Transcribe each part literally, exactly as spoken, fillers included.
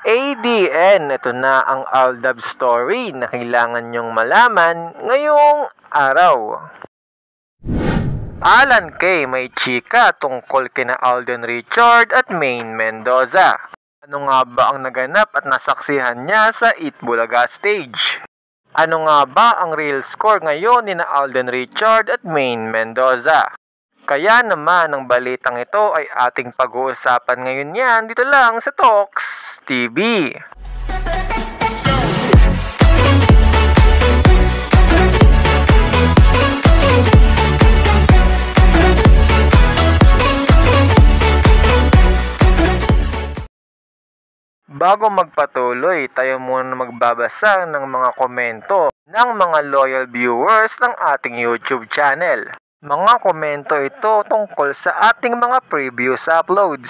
A D N, ito na ang Aldab story na kailangan nyong malaman ngayong araw. Alan Kay may chika tungkol kina Alden Richard at Maine Mendoza. Ano nga ba ang naganap at nasaksihan niya sa Eat Bulaga stage? Ano nga ba ang real score ngayon ni na Alden Richard at Maine Mendoza? Kaya naman ang balitang ito ay ating pag-uusapan ngayon yan dito lang sa Talks T V. Bago magpatuloy, tayo muna magbabasa ng mga komento ng mga loyal viewers ng ating YouTube channel. Mga komento ito tungkol sa ating mga previous uploads.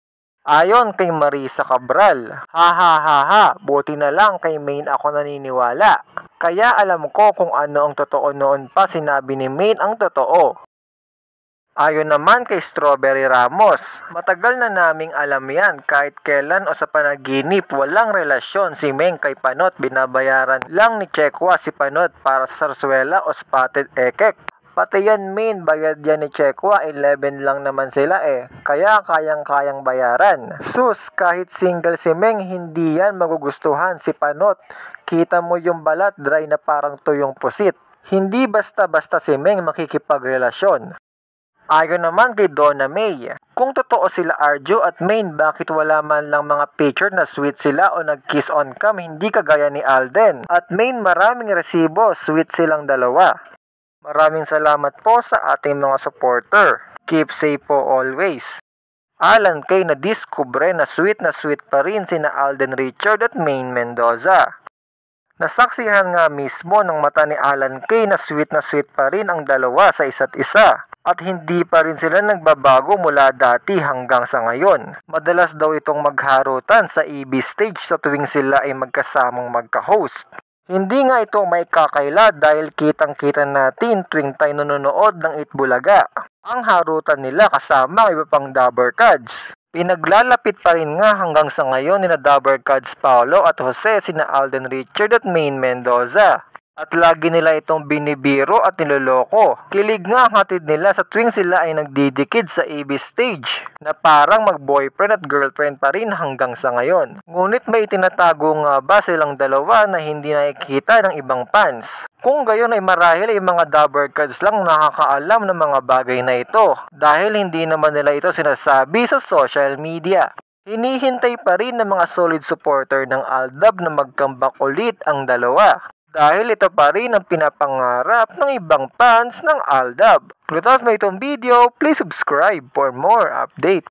Ayon kay Marisa Cabral, ha ha ha ha, buti na lang kay Maine ako naniniwala. Kaya alam ko kung ano ang totoo noon pa sinabi ni Maine ang totoo. Ayon naman kay Strawberry Ramos, matagal na naming alam yan kahit kailan o sa panaginip walang relasyon si Meng kay Panot, binabayaran lang ni Chekwa si Panot para sa sarsuela o spotted ekek. Pati yan Maine, bayad yan ni Chekwa, eleven lang naman sila eh, kaya kayang-kayang bayaran. Sus, kahit single si Meng, hindi yan magugustuhan si Panot. Kita mo yung balat, dry na parang tuyong pusit. Hindi basta-basta si Meng makikipagrelasyon. Ayon naman kay Donna May, kung totoo sila Arjo at Maine, bakit wala man lang mga picture na sweet sila o nag-kiss on cam, hindi kagaya ni Alden? At Maine, maraming resibo, sweet silang dalawa. Maraming salamat po sa ating mga supporter. Keep safe po always. Alan Kay na diskubre na sweet na sweet pa rin sina Alden Richard at Maine Mendoza. Nasaksihan nga mismo ng mata ni Alan Kay na sweet na sweet pa rin ang dalawa sa isa't isa. At hindi pa rin sila nagbabago mula dati hanggang sa ngayon. Madalas daw itong magharutan sa E B stage sa tuwing sila ay magkasamang magka-host. Hindi nga ito may kakaila dahil kitang-kita natin tuwing tayo nanonood ng Eat Bulaga. Ang harutan nila kasama ang iba pang Dabber Cards. Pinaglalapit pa rin nga hanggang sa ngayon ni na Dabber Cards Paolo at Jose sina Alden Richard at Maine Mendoza. At lagi nila itong binibiro at niloloko. Kilig nga ang hatid nila sa tuwing sila ay nagdidikid sa A B stage na parang mag-boyfriend at girlfriend pa rin hanggang sa ngayon. Ngunit may tinatago nga ba silang dalawa na hindi nakikita ng ibang fans? Kung gayon ay marahil ay mga Dabber Cards lang nakakaalam ng mga bagay na ito dahil hindi naman nila ito sinasabi sa social media. Hinihintay pa rin ng mga solid supporter ng Aldab na mag-comeback ulit ang dalawa. Dahil ito pa rin ang pinapangarap ng ibang fans ng Aldab. Kung natas mo itong video, please subscribe for more update.